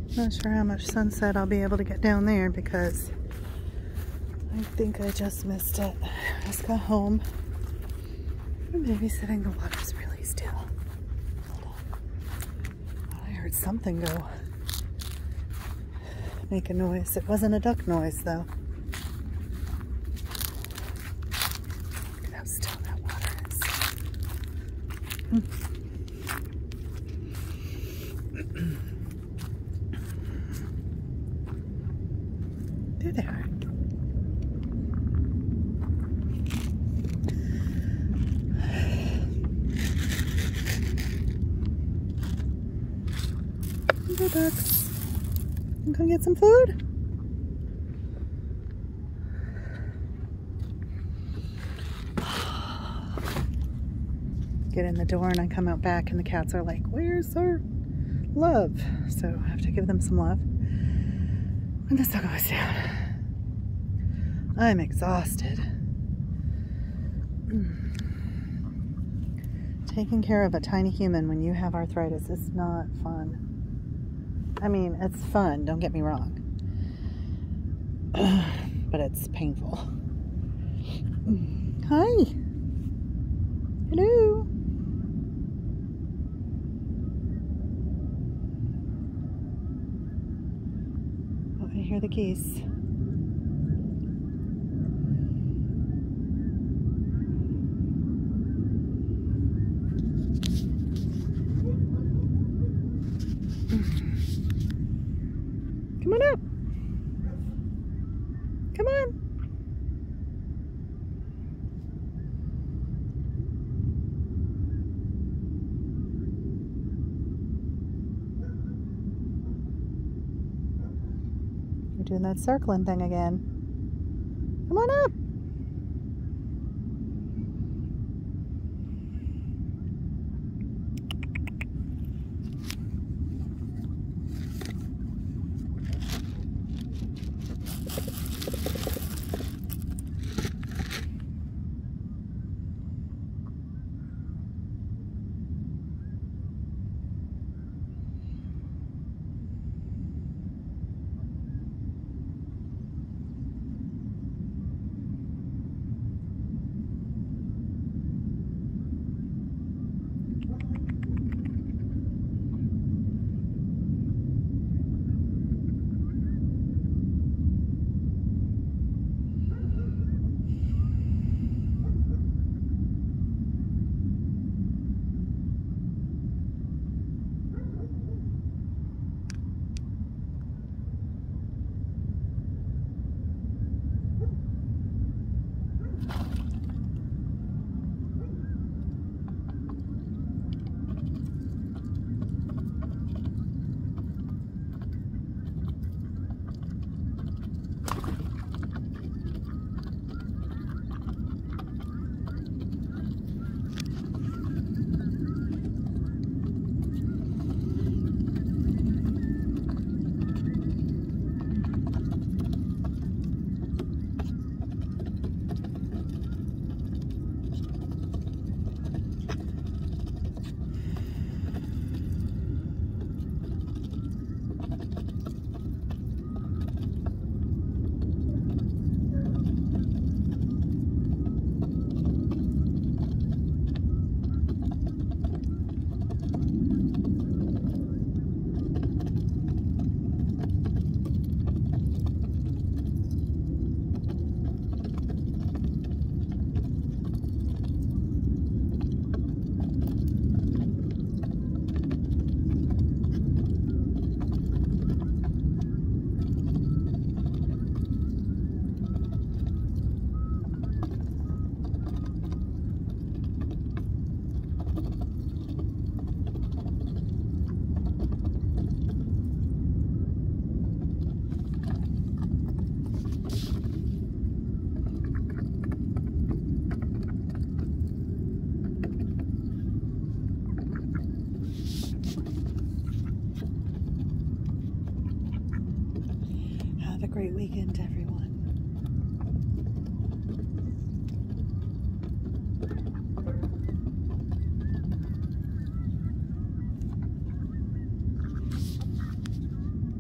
Not sure how much sunset I'll be able to get down there because I think I just missed it. I just got home. I'm babysitting. The water's really still. Hold on. I heard something go. Make a noise. It wasn't a duck noise though. Look at how still that water is. There they are. Hey ducks. You gonna get some food? Get in the door and I come out back and the cats are like, where's our love? So I have to give them some love. And the sun goes down. I'm exhausted. Taking care of a tiny human when you have arthritis is not fun. I mean, it's fun, don't get me wrong. But it's painful. Hi. Hello. Oh, I hear the geese. Come on up. Come on. You're doing that circling thing again. Come on up. Have a great weekend, everyone.